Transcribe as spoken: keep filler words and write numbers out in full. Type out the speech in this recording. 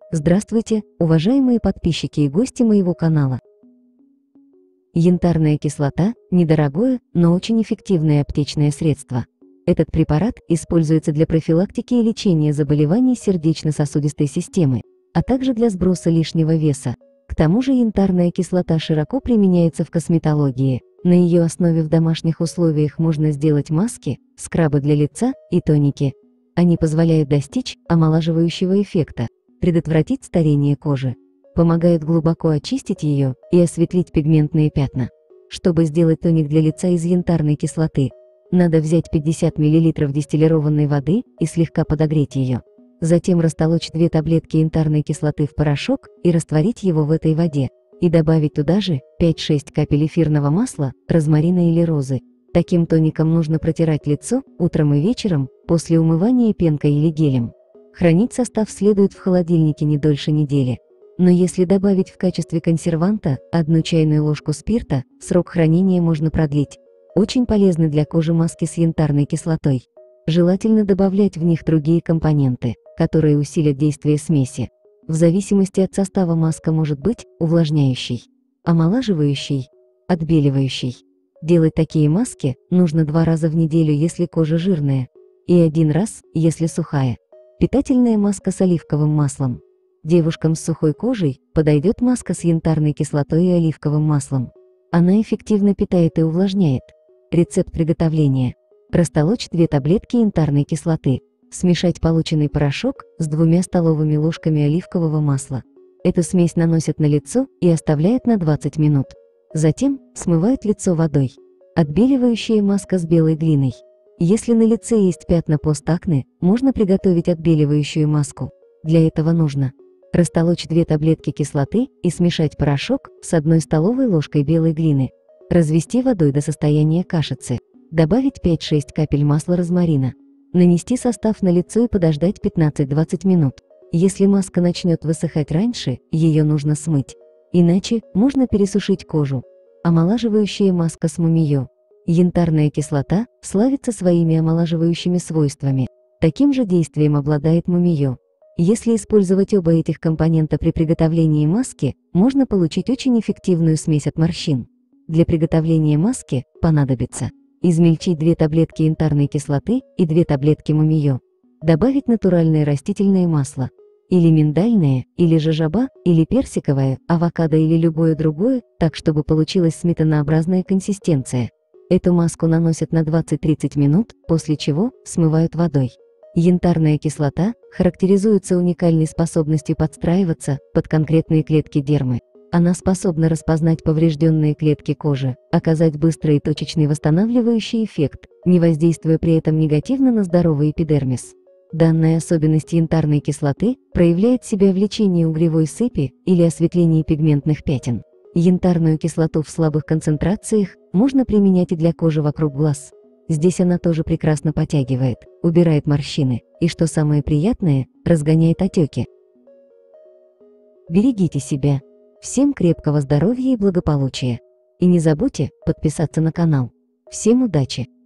Здравствуйте, уважаемые подписчики и гости моего канала. Янтарная кислота – недорогое, но очень эффективное аптечное средство. Этот препарат используется для профилактики и лечения заболеваний сердечно-сосудистой системы, а также для сброса лишнего веса. К тому же янтарная кислота широко применяется в косметологии. На ее основе в домашних условиях можно сделать маски, скрабы для лица и тоники. Они позволяют достичь омолаживающего эффекта, предотвратить старение кожи, помогают глубоко очистить ее и осветлить пигментные пятна. Чтобы сделать тоник для лица из янтарной кислоты, надо взять пятьдесят миллилитров дистиллированной воды и слегка подогреть ее. Затем растолочь две таблетки янтарной кислоты в порошок и растворить его в этой воде. И добавить туда же пять-шесть капель эфирного масла, розмарина или розы. Таким тоником нужно протирать лицо утром и вечером, после умывания пенкой или гелем. Хранить состав следует в холодильнике не дольше недели. Но если добавить в качестве консерванта одну чайную ложку спирта, срок хранения можно продлить. Очень полезны для кожи маски с янтарной кислотой. Желательно добавлять в них другие компоненты, которые усилят действие смеси. В зависимости от состава маска может быть увлажняющей, омолаживающей, отбеливающей. Делать такие маски нужно два раза в неделю, если кожа жирная, и один раз, если сухая. Питательная маска с оливковым маслом. Девушкам с сухой кожей подойдет маска с янтарной кислотой и оливковым маслом. Она эффективно питает и увлажняет. Рецепт приготовления. Растолочь две таблетки янтарной кислоты. Смешать полученный порошок с двумя столовыми ложками оливкового масла. Эту смесь наносят на лицо и оставляют на двадцать минут. Затем смывают лицо водой. Отбеливающая маска с белой глиной. Если на лице есть пятна постакне, можно приготовить отбеливающую маску. Для этого нужно растолочь две таблетки кислоты и смешать порошок с одной столовой ложкой белой глины. Развести водой до состояния кашицы. Добавить пять-шесть капель масла розмарина. Нанести состав на лицо и подождать пятнадцать-двадцать минут. Если маска начнет высыхать раньше, ее нужно смыть. Иначе можно пересушить кожу. Омолаживающая маска с мумиё. Янтарная кислота славится своими омолаживающими свойствами. Таким же действием обладает мумиё. Если использовать оба этих компонента при приготовлении маски, можно получить очень эффективную смесь от морщин. Для приготовления маски понадобится измельчить две таблетки янтарной кислоты и две таблетки мумиё. Добавить натуральное растительное масло. Или миндальное, или жожоба, или персиковое, авокадо или любое другое, так чтобы получилась сметанообразная консистенция. Эту маску наносят на двадцать-тридцать минут, после чего смывают водой. Янтарная кислота характеризуется уникальной способностью подстраиваться под конкретные клетки дермы. Она способна распознать поврежденные клетки кожи, оказать быстрый и точечный восстанавливающий эффект, не воздействуя при этом негативно на здоровый эпидермис. Данная особенность янтарной кислоты проявляет себя в лечении угревой сыпи или осветлении пигментных пятен. Янтарную кислоту в слабых концентрациях можно применять и для кожи вокруг глаз. Здесь она тоже прекрасно подтягивает, убирает морщины и, что самое приятное, разгоняет отеки. Берегите себя. Всем крепкого здоровья и благополучия. И не забудьте подписаться на канал. Всем удачи!